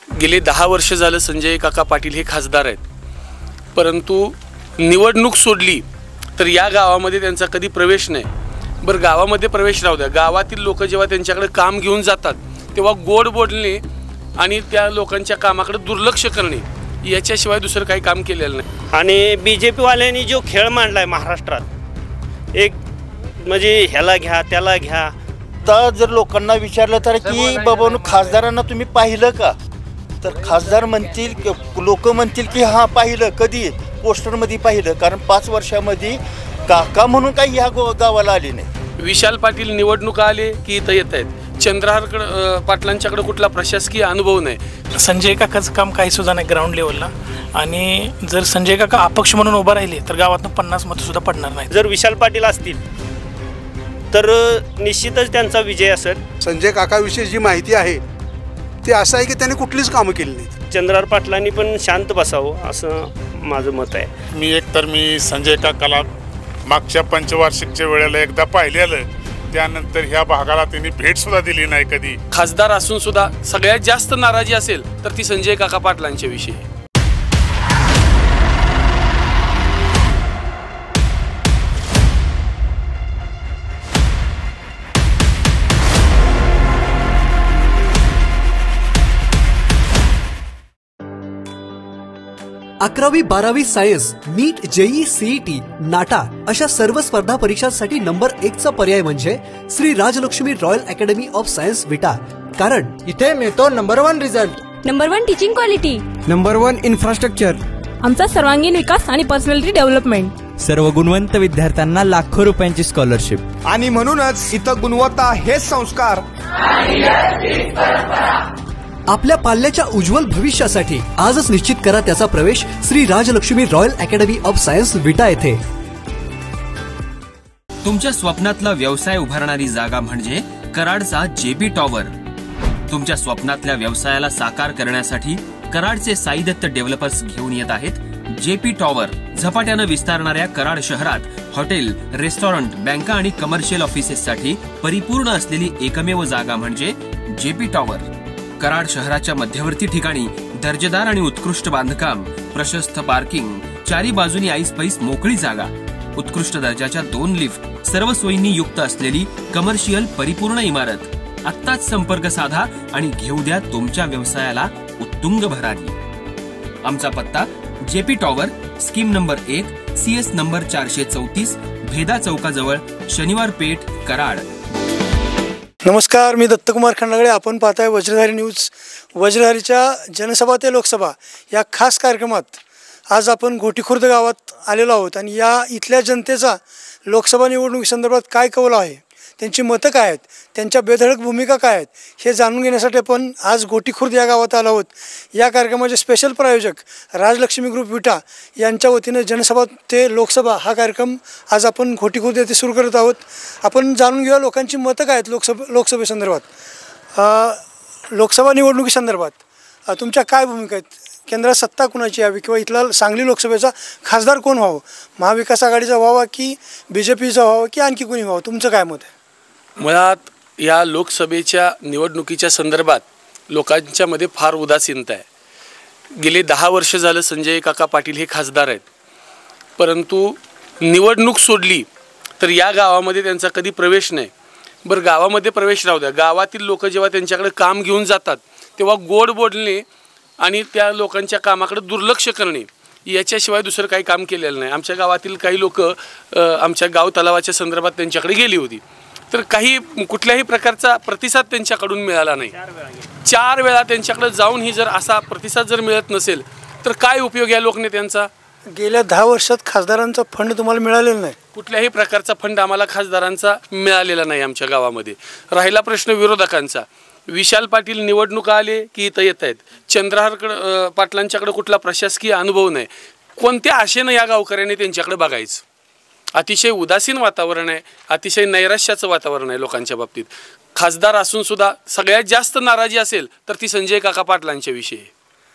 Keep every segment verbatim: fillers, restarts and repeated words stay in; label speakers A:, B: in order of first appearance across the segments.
A: गेले दहा वर्ष झालं संजय काका पाटील हे खासदार आहेत, परंतु निवडणूक सोडली तर या गावामध्ये त्यांचा कधी प्रवेश नाही। बरं, गावामध्ये प्रवेश राहू द्या, गावातील लोक जेव्हा त्यांच्याकडे काम घेऊन जातात तेव्हा गोड बोलणे आणि त्या लोकांच्या कामाकडे दुर्लक्ष करणे याच्याशिवाय दुसरं काही काम केलेलं नाही।
B: आणि बी जे पीवाल्यांनी जो खेळ मांडला आहे महाराष्ट्रात, एक म्हणजे ह्याला घ्या त्याला घ्या,
C: तर जर लोकांना विचारलं तर की बाबांनो खासदारांना तुम्ही पाहिलं का, तर खासदार म्हणतील, लोक म्हणतील की हां पाहिलं, कधी पोस्टरमध्ये पाहिलं, कारण पाच वर्षामध्ये काका म्हणून काही ह्या गावाला आले नाही।
A: विशाल पाटील निवडणूक आले की इथं येत आहेत, चंद्रहार पाटलांच्याकडे कुठला प्रशासकीय अनुभव नाही।
D: संजय काकाचं काम काही सुद्धा नाही ग्राउंड लेवलला, आणि जर संजय काका अपक्ष म्हणून उभा राहिले तर गावातनं पन्नास मतं सुद्धा पडणार नाही।
B: जर विशाल पाटील असतील तर निश्चितच त्यांचा विजय असेल।
E: संजय काकाविषयी जी माहिती आहे ती असं आहे की त्यांनी कुठलीच कामं केली नाहीत।
B: चंद्रहार पाटलांनी पण शांत बसावं असं माझं मत आहे।
F: मी एक तर मी संजय काकाला मागच्या पंचवार्षिकच्या वेळेला एकदा पाहिलेलं, त्यानंतर ह्या भागाला त्यांनी भेट सुद्धा दिली नाही कधी।
A: खासदार असून सुद्धा सगळ्यात जास्त नाराजी असेल तर ती संजय काका पाटलांच्या विषयी।
G: अकरावी बारावी science, NEET, JEE, CET, NATA अशा सर्व स्पर्धा परीक्षांसाठी नंबर एक चा पर्याय म्हणजे Shri Rajlakshmi royal academy of science Vita. कारण
H: इथे मिळतो number one result,
I: number one teaching quality,
H: number one infrastructure,
I: आमचा सर्वांगीण विकास आणि पर्सनॅलिटी डेव्हलपमेंट,
J: सर्व गुणवंत विद्यार्थ्यांना लाखो रुपयांची स्कॉलरशिप,
H: आणि म्हणूनच इथं गुणवत्ता हे संस्कार
G: आपल्या पाल्याच्या उज्ज्वल भविष्यासाठी आजच निश्चित करा त्याचा प्रवेश Shri Rajlakshmi royal academy of science Vita येथे।
K: तुमच्या स्वप्नातला व्यवसाय उभारणारी जागा म्हणजे कराडचा जेबी टॉवर। तुमच्या स्वप्नातल्या व्यवसायाला साकार करण्यासाठी कराडचे साई दत्त डेव्हलपर्स घेऊन येत आहेत जेपी टॉवर। झपाट्यानं विस्तारणाऱ्या कराड शहरात हॉटेल, रेस्टॉरंट, बँका आणि कमर्शियल ऑफिसेससाठी परिपूर्ण असलेली एकमेव जागा म्हणजे जेपी टॉवर। कराड शहराच्या मध्यवर्ती ठिकाणी दर्जेदार आणि उत्कृष्ट बांधकाम, प्रशस्त पार्किंग, चारी बाजूनी ऐस पैस मोकळी जागा, उत्कृष्ट दर्जाच्या दोन लिफ्ट, सर्व सोयींनी युक्त असलेली कमर्शियल परिपूर्ण इमारत। आत्ताच संपर्क साधा आणि घेऊ द्या तुमच्या व्यवसायाला उत्तुंग भरारी। आमचा पत्ता जेपी टॉवर, स्कीम नंबर एक, सी एस नंबर चारशे चौतीस, भेदा चौकाजवळ, शनिवार पेठ, कराड।
L: नमस्कार, मी दत्तकुमार खंडागळे, आपण पाहताय वज्रधारी न्यूज। वज्रधारीच्या जनसभा ते लोकसभा या खास कार्यक्रमात आज आपण घोटीखुर्द गावात आलेलो आहोत, आणि या इथल्या जनतेचा लोकसभा निवडणुकीसंदर्भात काय कौल आहे, त्यांची मतं काय आहेत, त्यांच्या बेधडक भूमिका काय आहेत हे जाणून घेण्यासाठी आपण आज घोटीखुर्द या गावात आलो आहोत। या कार्यक्रमाचे स्पेशल प्रायोजक राजलक्ष्मी ग्रुप विटा यांच्या वतीने जनसभा ते लोकसभा हा कार्यक्रम आज आपण घोटीखुर्द येथे सुरू करत आहोत। आपण जाणून घेऊया लोकांची मतं काय आहेत लोकसभा लोकसभेसंदर्भात। लोकसभा निवडणुकीसंदर्भात तुमच्या काय भूमिका आहेत, केंद्रात सत्ता कुणाची यावी किंवा इथला सांगली लोकसभेचा खासदार कोण व्हावं, महाविकास आघाडीचा व्हावा की बी जे पीचा व्हावा की आणखी कोणी व्हावं, तुमचं काय मत आहे?
A: मुळात या लोकसभेच्या निवडणुकीच्या संदर्भात लोकांच्यामध्ये फार उदासीनता आहे। गेले दहा वर्ष झालं संजय काका पाटील हे खासदार आहेत, परंतु निवडणूक सोडली तर या गावामध्ये त्यांचा कधी प्रवेश नाही। बरं, गावामध्ये प्रवेश राहू द्या, गावातील लोक जेव्हा त्यांच्याकडे काम घेऊन जातात तेव्हा गोड बोलणे आणि त्या लोकांच्या कामाकडे दुर्लक्ष करणे याच्याशिवाय दुसरं काही काम केलेलं नाही। आमच्या गावातील काही लोक आमच्या गाव तलावाच्या संदर्भात त्यांच्याकडे गेली होती, तर काही कुठल्याही प्रकारचा प्रतिसाद त्यांच्याकडून मिळाला नाही। चार वेळा त्यांच्याकडे जाऊनही जर असा प्रतिसाद जर मिळत नसेल तर काय उपयोग या लोकनेत्यांचा?
L: गेल्या दहा वर्षात खासदारांचा फंड तुम्हाला मिळालेला नाही?
A: कुठल्याही प्रकारचा फंड आम्हाला खासदारांचा मिळालेला नाही आमच्या गावामध्ये। राहिला प्रश्न विरोधकांचा, विशाल पाटील निवडणूक आले की इथं येत आहेत, चंद्रहार पाटलांच्याकडे कुठला प्रशासकीय अनुभव नाही। कोणत्या आशेनं या गावकऱ्यांनी त्यांच्याकडे बघायचं? अतिशय उदासीन वातावरण आहे, अतिशय नैराश्याचं वातावरण आहे लोकांच्या बाबतीत। खासदार असून सुद्धा सगळ्यात जास्त नाराजी असेल तर ती संजय काका पाटलांच्या विषयी।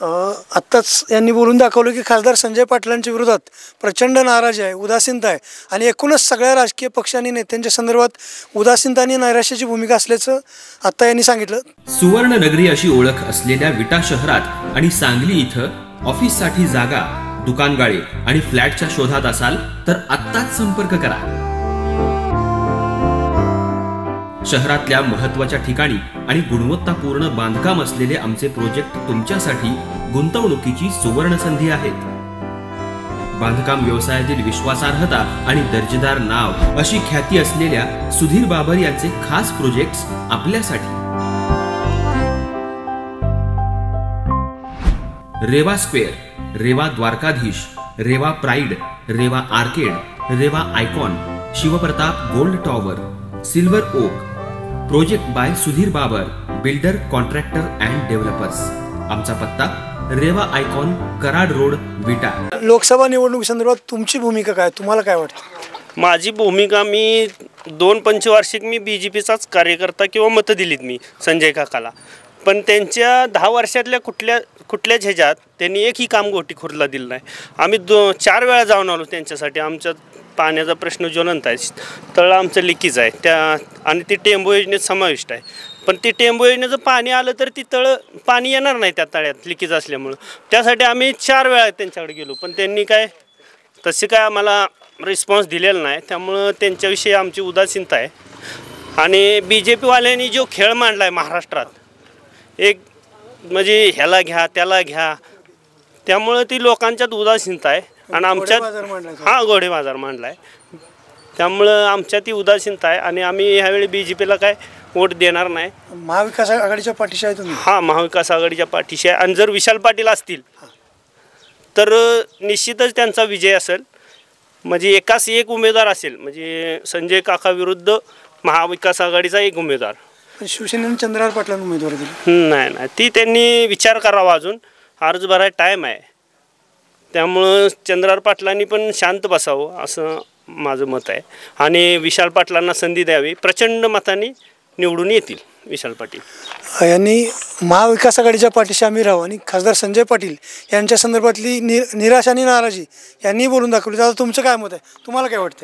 L: आत्ताच यांनी बोलून दाखवलं की खासदार संजय पाटलांच्या विरोधात प्रचंड नाराजी आहे, उदासीनता आहे आणि एकूणच सगळ्या राजकीय पक्षांनी नेत्यांच्या संदर्भात उदासीनता आणि नैराश्याची भूमिका असल्याचं आत्ता यांनी सांगितलं.
K: सुवर्ण नगरी अशी ओळख असलेल्या विटा शहरात आणि सांगली इथं ऑफिससाठी जागा, दुकानगाळे आणि फ्लॅटच्या शोधात असाल तर आत्ताच संपर्क करा. शहरातल्या महत्त्वाच्या ठिकाणी आणि गुणवत्तापूर्ण बांधकाम असलेले आमचे प्रोजेक्ट तुमच्यासाठी गुंतवणुकीची सुवर्ण संधी आहेत. बांधकाम व्यवसायातील विश्वासार्हता आणि दर्जेदार नाव अशी ख्याती असलेल्या सुधीर बाबर यांचे खास प्रोजेक्ट्स आपल्यासाठी. Rewa square, Rewa Dwarkadhish, Rewa pride, Rewa arcade, Rewa icon, Shivpratap gold tower, silver oak. Project by Sudhir Babar, builder, contractor and developers. आमचा पत्ता रेवा आयकॉन, कराड रोड, विटा.
L: लोकसभा निवडणुकीसंदर्भात तुमची भूमिका काय, तुम्हाला काय वाटतं?
B: माझी भूमिका, मी दोन पंचवार्षिक मी बी जे पीचाच कार्यकर्ता किंवा मतं दिलीत मी संजय काकाला, पण त्यांच्या दहा वर्षातल्या कुठल्या कुठल्याच ह्याच्यात त्यांनी एकही काम गोटी खुर्दला दिलं नाही. आम्ही दो चार वेळा जाऊन आलो त्यांच्यासाठी. आमच्या पाण्याचा प्रश्न ज्वलंत आहे, तळं आमचं लिकीज आहे त्या आणि ती टेंबू योजनेत समाविष्ट आहे. पण ती टेंबू योजनेचं पाणी आलं तर ती तळं पाणी येणार नाही त्या तळ्यात लिकीज असल्यामुळं. त्यासाठी आम्ही चार वेळा त्यांच्याकडे गेलो, पण त्यांनी काय तसे काय आम्हाला रिस्पॉन्स दिलेला नाही. त्यामुळं त्यांच्याविषयी आमची उदासीनता आहे. आणि बी जे पीवाल्यांनी जो खेळ मांडला आहे महाराष्ट्रात, एक म्हणजे ह्याला घ्या त्याला घ्या, त्यामुळं ती लोकांच्यात उदासीनता आहे. आणि आमच्यात हा घोडे बाजार मांडला आहे, त्यामुळं आमच्यात ती उदासीनता आहे. आणि आम्ही ह्यावेळी बी जे पीला काय वोट देणार नाही.
L: महाविकास आघाडीच्या पाठीशी आहे तुम्ही?
B: हां, महाविकास आघाडीच्या पाठीशी आहे. आणि जर विशाल पाटील असतील तर निश्चितच त्यांचा विजय असेल. म्हणजे एकाच एक उमेदवार असेल, म्हणजे संजय काका विरुद्ध महाविकास आघाडीचा एक उमेदवार.
L: शिवसेनेने चंद्रहार पाटलांना उमेदवारी दिली?
B: नाही नाही, ती त्यांनी विचार करावा. अजून अर्ज भरायला टाईम आहे, त्यामुळं चंद्रहार पाटलांनी पण शांत बसावं असं माझं मत आहे. आणि विशाल पाटलांना संधी द्यावी. प्रचंड मतांनी निवडून येतील विशाल पाटील.
L: यांनी महाविकास आघाडीच्या पाठीशी आम्ही राहू आणि खासदार संजय पाटील यांच्या संदर्भातली नि निराशा आणि नाराजी यांनी बोलून दाखवली. दादा, तुमचं काय मत आहे, तुम्हाला काय वाटतंय?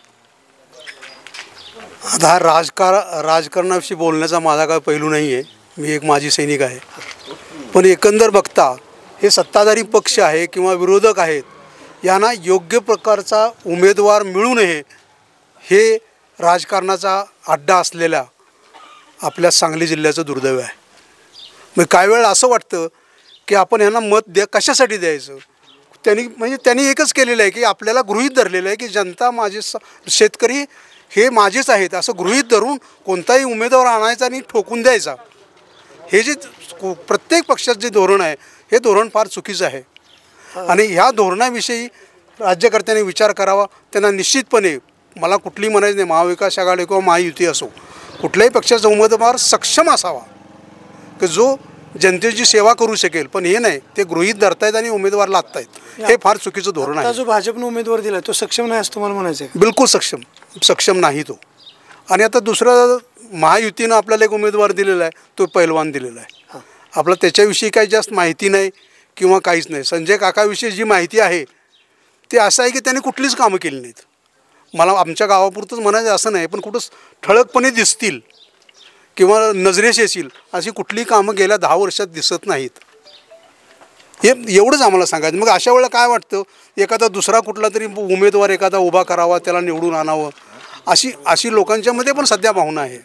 E: आता हा राजकार राजकारणाविषयी बोलण्याचा माझा काय पैलू नाही आहे. मी एक माजी सैनिक आहे. पण एकंदर बघता हे सत्ताधारी पक्ष आहे किंवा विरोधक आहेत, यांना योग्य प्रकारचा उमेदवार मिळू नये हे राजकारणाचा अड्डा असलेल्या आपल्या सांगली जिल्ह्याचं दुर्दैव आहे. मग काही वेळा असं वाटतं की आपण यांना मत द्या कशासाठी द्यायचं. त्यांनी म्हणजे त्यांनी एकच केलेलं आहे की आपल्याला गृहीत धरलेलं आहे की जनता माझे शेतकरी हे माझेच आहेत असं गृहीत धरून कोणताही उमेदवार आणायचा आणि ठोकून द्यायचा. हे जे प्रत्येक पक्षाचं जे धोरण आहे हे धोरण फार चुकीचं आहे. आणि ह्या धोरणाविषयी राज्यकर्त्यांनी विचार करावा. त्यांना निश्चितपणे, मला कुठली म्हणायचं नाही, महाविकास आघाडी किंवा महायुती असो, कुठल्याही पक्षाचा उमेदवार सक्षम असावा की जो जनतेची सेवा करू शकेल. पण हे नाही, ते गृहीत धरतायत आणि उमेदवार लादतायत. हे फार चुकीचं धोरण आहे.
L: जो भाजपने उमेदवार दिला तो सक्षम नाही असं तुम्हाला म्हणायचं आहे?
E: बिलकुल सक्षम सक्षम नाही तो. आणि आता दुसरं, महायुतीनं आपल्याला एक उमेदवार दिलेला आहे, तो पैलवान दिलेला आहे. आपलं त्याच्याविषयी काही जास्त माहिती नाही किंवा काहीच नाही. संजय काकाविषयी जी माहिती आहे ते असं आहे की त्यांनी कुठलीच कामं केली नाहीत. मला आमच्या गावापुरतंच म्हणायचं असं नाही, पण कुठंच ठळकपणे दिसतील किंवा नजरेस येतील अशी कुठलीही कामं गेल्या दहा वर्षात दिसत नाहीत. हे एवढंच आम्हाला सांगायचं. मग अशा वेळेला काय वाटतं, एखादा दुसरा कुठला तरी उमेदवार एखादा उभा करावा, त्याला निवडून आणावं, अशी अशी लोकांच्यामध्ये पण सध्या भावना आहे.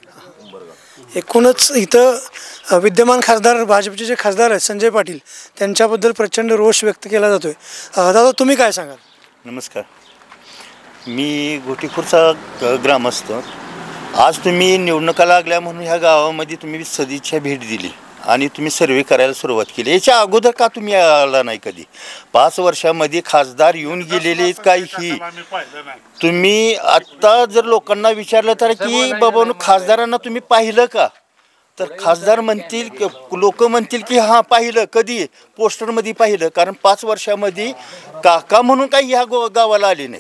L: एकूणच इथं विद्यमान खासदार, भाजपचे जे खासदार आहेत संजय पाटील, त्यांच्याबद्दल प्रचंड रोष व्यक्त केला जातोय. दादा, तुम्ही काय सांगाल?
C: नमस्कार, मी घोटीखुर्दचा ग्रामस्थ. आज तुम्ही निवडणुका लागल्या म्हणून ह्या गावामध्ये तुम्ही सदिच्छा भेट दिली आणि तुम्ही सर्वे करायला सुरुवात केली. याच्या अगोदर का तुम्ही आला नाही कधी? पाच वर्षामध्ये खासदार येऊन गेलेले काही तुम्ही आत्ता जर लोकांना विचारलं तर की बाबा खासदारांना तुम्ही पाहिलं का, तर खासदार म्हणतील, लोक म्हणतील की हां पाहिलं. कधी? पोस्टरमध्ये पाहिलं. कारण पाच वर्षामध्ये काका म्हणून काही ह्या गावाला आले नाही.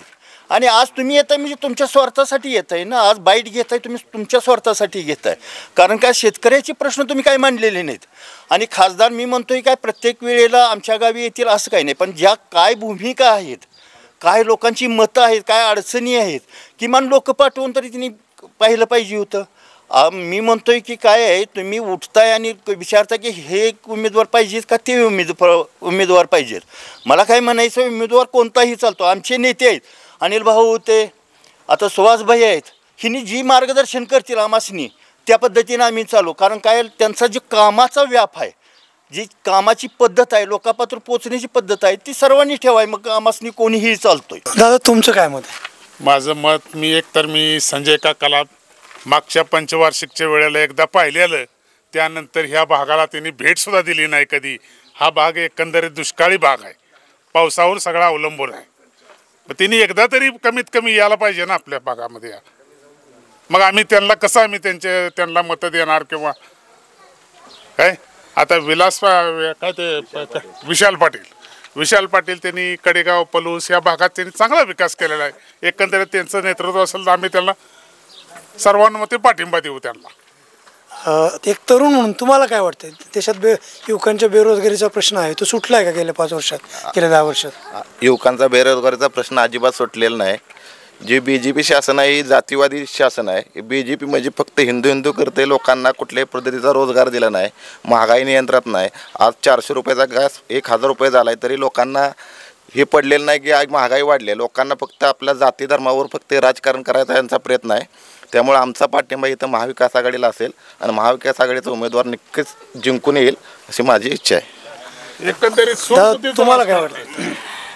C: आणि आज तुम्ही येताय म्हणजे तुमच्या स्वार्थासाठी येत आहे ना. आज बाईट घेताय तुम्ही तुमच्या स्वार्थासाठी घेताय, कारण काय शेतकऱ्याचे प्रश्न तुम्ही काय मांडलेले नाहीत. आणि खासदार मी म्हणतोय काय प्रत्येक वेळेला आमच्या गावी येतील असं काही नाही, पण ज्या काय भूमिका आहेत, काय लोकांची मतं आहेत, काय अडचणी आहेत, किमान लोक पाठवून तरी तिने पाहिलं पाहिजे होतं. मी म्हणतोय की काय आहे, तुम्ही उठताय आणि विचारता की हे उमेदवार पाहिजेत का ते उमेदवार उमेदवार पाहिजेत. मला काय म्हणायचं, उमेदवार कोणताही चालतो. आमचे नेते आहेत, अनिल भाऊ होते, आता सुहासभाई आहेत, हिनी जी मार्गदर्शन करतील आमासनी त्या पद्धतीने आम्ही चालू. कारण काय त्यांचा जो कामाचा व्याप आहे, जी कामाची पद्धत आहे, लोकांपात्र पोचण्याची पद्धत आहे, ती सर्वांनी ठेवाय. मग आमासनी कोणीही चालतोय.
L: दादा तुमचं काय मत आहे?
F: माझं मत, मी एकतर मी संजय काकाला मागच्या पंचवार्षिकच्या वेळेला एकदा पाहिलेलं, त्यानंतर ह्या भागाला त्यांनी भेटसुद्धा दिली नाही कधी. हा भाग एकंदरीत दुष्काळी भाग आहे, पावसावर सगळा अवलंबून आहे. मग त्यांनी एकदा तरी कमीत कमी यायला पाहिजे ना आपल्या भागामध्ये. मग आम्ही त्यांना कसं आम्ही त्यांचे त्यांना मतं देणार किंवा काय. आता विलास काय ते विशाल पाटील विशाल पाटील त्यांनी कडेगाव पलूस या भागात त्यांनी चांगला विकास केलेला आहे. एकंदरीत त्यांचं नेतृत्व असेल तर आम्ही त्यांना सर्वांमध्ये पाठिंबा देऊ त्यांना.
L: एक तरुण म्हणून तुम्हाला काय वाटतं, देशात बे युवकांच्या बेरोजगारीचा प्रश्न आहे, तो सुटला आहे का गेल्या पाच वर्षात, गेल्या दहा वर्षात?
M: युवकांचा बेरोजगारीचा प्रश्न अजिबात सुटलेला नाही. जे बी जे पी शासन आहे, जातीवादी शासन आहे. बी जे पी म्हणजे फक्त हिंदू हिंदू करते, लोकांना कुठल्याही पद्धतीचा रोजगार दिला नाही, महागाई नियंत्रणात नाही. आज चारशे रुपयाचा गॅस एक हजार रुपये झाला आहे, तरी लोकांना हे पडलेलं नाही की आज महागाई वाढली आहे. लोकांना फक्त आपल्या जाती धर्मावर फक्त राजकारण करायचा यांचा प्रयत्न आहे. त्यामुळे आमचा पाठिंबा इथं महाविकास आघाडीला असेल आणि महाविकास आघाडीचा उमेदवार नक्कीच जिंकून येईल अशी माझी इच्छा आहे.
F: एकंदरीत
L: तुम्हाला काय वाटतं?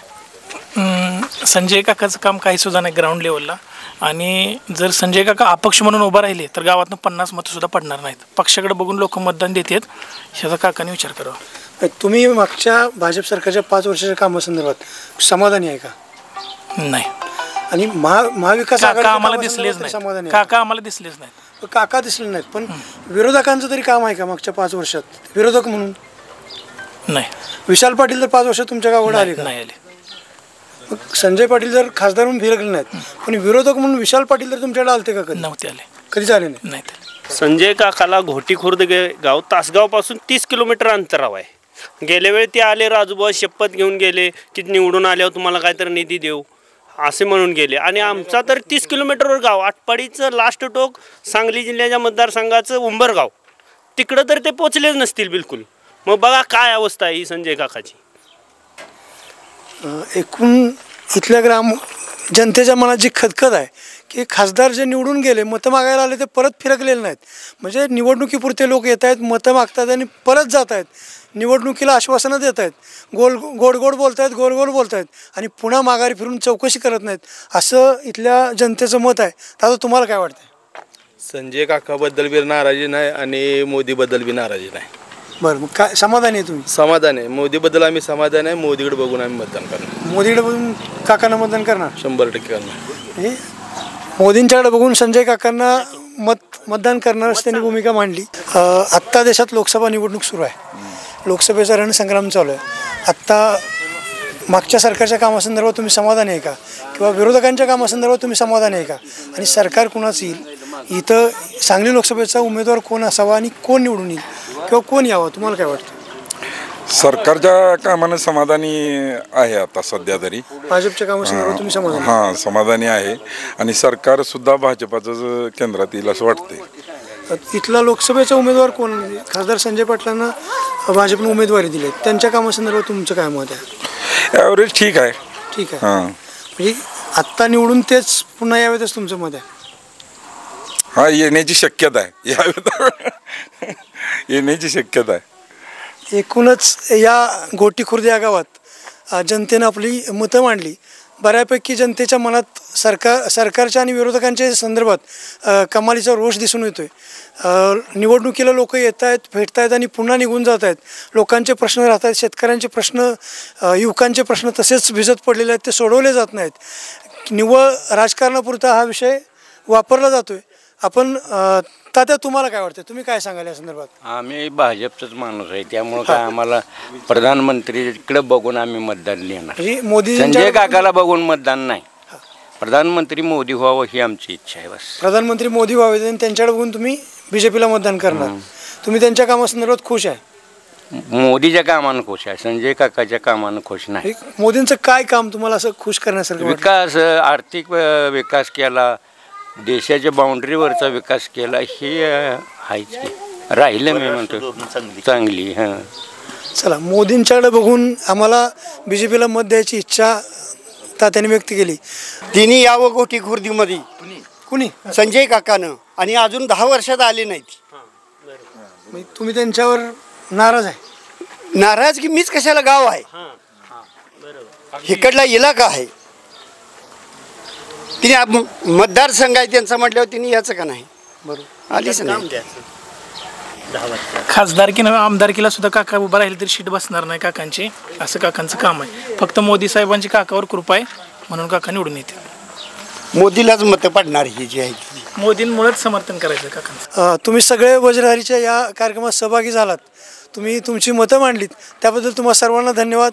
D: संजय काकाचं काम काही सुद्धा नाही ग्राउंड लेवलला. आणि जर संजय काका अपक्ष म्हणून उभा राहिले तर गावातनं पन्नास मतं सुद्धा पडणार नाहीत. पक्षाकडे बघून लोक मतदान देतात, ह्याचा काकाने विचार करावा.
L: तुम्ही मागच्या भाजप सरकारच्या पाच वर्षाच्या कामासंदर्भात समाधानी आहे का?
D: नाही.
L: आणि महा महाविकास
D: काका आम्हाला दिसलेच नाही. काका आम्हाला दिसलेच नाही.
L: काका दिसले नाहीत, पण विरोधकांचं तरी काम आहे का मागच्या पाच वर्षात विरोधक म्हणून?
D: नाही.
L: विशाल पाटील तर पाच वर्षात तुमच्या गावाकडे आले का?
D: नाही आले.
L: संजय पाटील जर खासदार म्हणून फिरकले नाहीत, पण विरोधक म्हणून विशाल पाटील तर तुमच्याकडे आलते का? कधी
D: नव्हते आले.
L: कधीच आले नाही.
D: नाही.
B: संजय काकाला घोटी खुर्द गाव तासगावपासून तीस किलोमीटर अंतरावर आहे. गेल्या वेळी ते आले, राजूभाऊ शपथ घेऊन गेले की निवडून आल्यावर तुम्हाला काहीतरी निधी देऊ असे म्हणून गेले. आणि आमचा तर तीस किलोमीटरवर गाव, आटपाडीचं लास्ट टोक सांगली जिल्ह्याच्या मतदारसंघाचं उंबरगाव, तिकडं तर ते पोचलेच नसतील बिलकुल. मग बघा काय अवस्था आहे ही संजय काकाची.
L: एकूण इथल्या ग्राम जनतेच्या मनात जी खदखद आहे की खासदार जे निवडून गेले, मतं मागायला आले, ते परत फिरकलेले नाहीत. म्हणजे निवडणुकीपुरते लोक येत आहेत, मतं मागतात आणि परत जात आहेत. निवडणुकीला आश्वासनं देत आहेत, गोल गोड गोड बोलत आहेत, गोल गोल बोलत आहेत आणि पुन्हा माघारी फिरून चौकशी करत नाहीत, असं इथल्या जनतेचं मत आहे. दादा तुम्हाला काय वाटतं?
N: संजय काकाबद्दल बी नाराजी नाही आणि मोदीबद्दल बी नाराजी नाही.
L: बरं, मग काय समाधानी आहे तुम्ही?
N: समाधान आहे. मोदीबद्दल आम्ही समाधान आहे. मोदीकडे बघून आम्ही मतदान करणार.
L: मोदीकडे बघून काकांना मतदान करणार?
N: शंभर टक्के करणार.
L: मोदींच्याकडे बघून संजय काकांना मत मतदान करणार त्यांनी भूमिका मांडली. आत्ता देशात लोकसभा निवडणूक सुरू आहे, लोकसभेचा रणसंग्राम चालू आहे. आत्ता मागच्या सरकारच्या कामासंदर्भात तुम्ही समाधानी आहे का, किंवा विरोधकांच्या कामासंदर्भात तुम्ही समाधानी आहे का? आणि सरकार कुणाचं येईल, इथं सांगली लोकसभेचा उमेदवार कोण असावा आणि कोण निवडून येईल किंवा कोण यावं, तुम्हाला काय वाटतं?
O: सरकारच्या कामाने समाधानी आहे आता सध्या तरी.
L: भाजपच्या कामासंदर्भात तुम्ही समाधानी?
O: हां, समाधानी आहे. आणि सरकारसुद्धा भाजपाचं केंद्रात येईल असं वाटतंय.
L: इथला लोकसभेचा उमेदवार कोण? खासदार संजय पाटलांना भाजपने उमेदवारी दिली, त्यांच्या कामासंदर्भात तुमचं काय मत आहे?
O: ॲव्हरेज ठीक आहे.
L: ठीक आहे. हां, म्हणजे आत्ता निवडून तेच पुन्हा यावेतच तुमचं मत आहे?
O: हां, येण्याची शक्यता आहे. यावेत येण्याची शक्यता आहे.
L: एकूणच या गोटी खुर्द या गावात जनतेनं आपली मतं मांडली. बऱ्यापैकी जनतेच्या मनात सरकार सरकारच्या आणि विरोधकांच्या संदर्भात कमालीचा रोष दिसून येतो आहे. निवडणुकीला लोक येत आहेत, भेटत आहेत आणि पुन्हा निघून जात आहेत. लोकांचे प्रश्न राहत आहेत, शेतकऱ्यांचे प्रश्न, युवकांचे प्रश्न तसेच भिजत पडलेले आहेत, ते सोडवले जात नाहीत. निव्वळ राजकारणापुरता हा विषय वापरला जातो आहे. आपण तात्या तुम्हाला काय वाटतं, तुम्ही काय सांगाल या संदर्भात?
P: आम्ही भाजपचाच माणूस आहे, त्यामुळं काय आम्हाला प्रधानमंत्रीकडे बघून आम्ही मतदान लिहिणार.
L: मोदी
P: संजय काकाला बघून मतदान नाही. प्रधानमंत्री मोदी व्हावं ही आमची इच्छा आहे बस.
L: प्रधानमंत्री मोदी व्हावे आणि त्यांच्याकडे बघून तुम्ही बी जे पीला मतदान करणार. तुम्ही त्यांच्या कामासंदर्भात खुश आहे?
P: मोदीच्या कामानं खुश आहे, संजय काकाच्या कामानं खुश नाही.
L: मोदींचं काय काम तुम्हाला असं खुश करण्यासारखं वाटलं?
P: विकास, आर्थिक विकास केला, देशाच्या बाउंड्रीवरचा विकास केला, हे आहेच राहिलं मी म्हणतो चांगली. हां
L: चला, मोदींच्याकडे बघून आम्हाला बी जे पीला मत द्यायची इच्छा तात्याने व्यक्त केली.
Q: तिने यावं गोटी खुर्दीमध्ये
L: कुणी?
Q: संजय काकानं, आणि अजून दहा वर्षात आले नाहीत.
L: तुम्ही त्यांच्यावर नाराज आहे?
Q: नाराज की मीच कशाला, गाव आहे इकडला इलाका आहे, तिने मतदारसंघ आहे त्यांचा म्हटल्यावर तिने याचं का नाही बरोबर आलीच नाही.
D: खासदारकी नव्हे आमदारकीला सुद्धा काका उभा राहिले तरी शीट बसणार नाही काकांची, असं काकांचं काम आहे. फक्त मोदी साहेबांची काकावर कृपा आहे म्हणून काका निवडून येते.
Q: मोदीलाच मतं पडणार ही जी आहे,
D: मोदींमुळेच समर्थन करायचं काकांचं.
L: तुम्ही सगळे वज्रहरीच्या या कार्यक्रमात सहभागी झालात, तुम्ही तुमची मतं मांडलीत, त्याबद्दल तुम्हाला सर्वांना धन्यवाद.